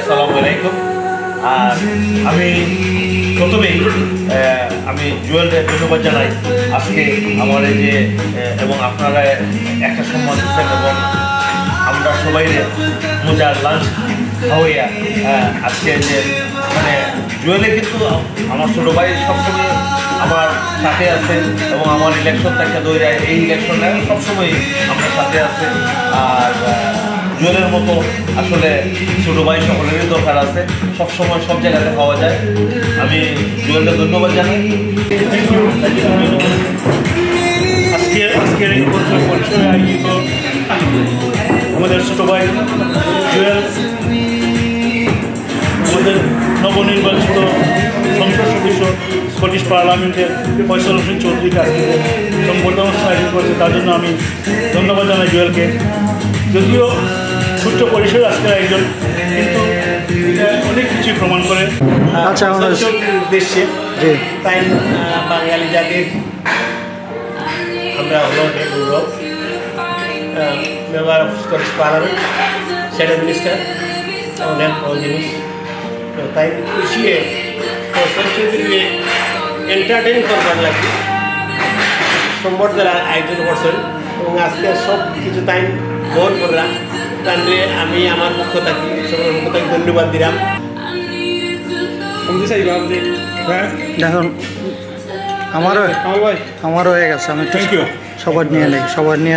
আসসালামু আলাইকুম। আর আমি প্রথমেই আমি জুয়েলকে ধন্যবাদ জানাই আজকে আমার এই যে এবং আপনারা একটা সম্মান দিচ্ছেন এবং আমরা সবাই মজার লাঞ্চ খাওয়াইয়া আজকে যে মানে জুয়েলে কিন্তু আমার ছোটো ভাই সবসময় আমার সাথে আছে এবং আমার ইলেকশন থেকে দৌড়ে এই ইলেকশনটা সবসময় আমার সাথে আছে। আর জুয়েলের মতো আসলে ছোটো ভাই সকলেরই দরকার আছে, সবসময় সব জায়গাতে পাওয়া যায়। আমি জুয়েলকে ধন্যবাদ জানাই। আজকের এই পরিসরে আয়োজিত আমাদের ছোটো ভাই জুয়েল, আমাদের নবনির্বাচিত সংসদ সদস্য স্কটিশ পার্লামেন্টের ফয়সল হোসেন চৌধুরীকে আজকে সংবর্ধনা আয়োজন করেছে, তার জন্য আমি ধন্যবাদ জানাই জুয়েলকে। যদিও ছোট্ট পরিসরে আজকের আয়োজন, কিন্তু অনেক কিছুই প্রমাণ করে। আচ্ছা, উদ্দেশ্যে তাই বাঙালি জাতির আমরা হলো গৌরব member of Scottish parliament, shadow minister, অনেক জিনিস। তো তাই খুশিয়ে চৌধুরী এন্টারটেইন করবার লাগে সম্বর্ধনার আয়োজন করছেন এবং আজকে সব কিছু তাই বহন করলাম। তাহলে আমি আমার পক্ষ থাকি সবার পক্ষ থেকে ধন্যবাদ দিলাম। দেখুন আমারও হয়ে গেছে, আমি সবার নিয়ে নেই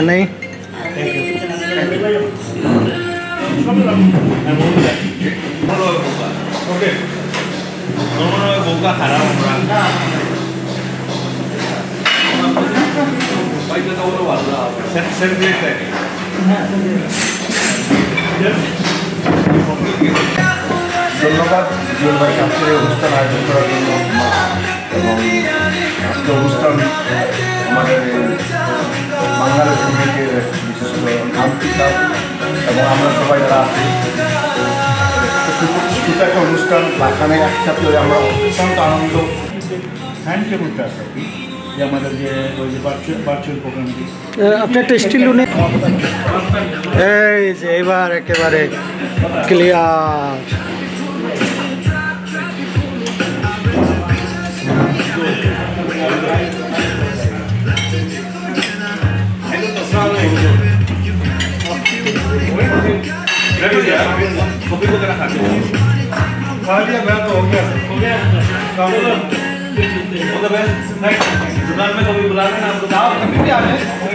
ধন্যবাদ জুয়েল ভাইকে আজকের এই অনুষ্ঠান আয়োজন করার জন্য। এবং আজকে অনুষ্ঠান আমাদের বাংলাদেশ কমিউনিটির বিশেষ করে আন্তর্জাতিক এবং আমরা সবাই যারা আছি ছোটো একটা অনুষ্ঠান এখানে একসাথে আমরা অত্যন্ত আনন্দ হ্যান্ড টেবিলটা আছে যে আমাদের যে ওই যে ভার্চুয়াল প্রোগ্রামটি। আপনি একটা স্টিল নিয়ে এই যে এবার একেবারে ক্লিয়ার। कॉपी वगैरह खा लिया मैं तो हो गया दुकान में कभी बुला लेना आपको दाव कभी भी आ जाए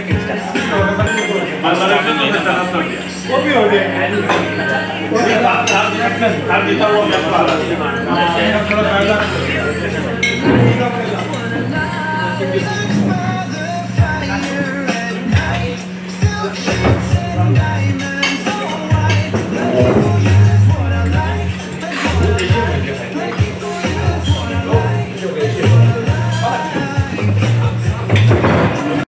वो भी हो गया वो भी आप जीता हुआ मैं थोड़ा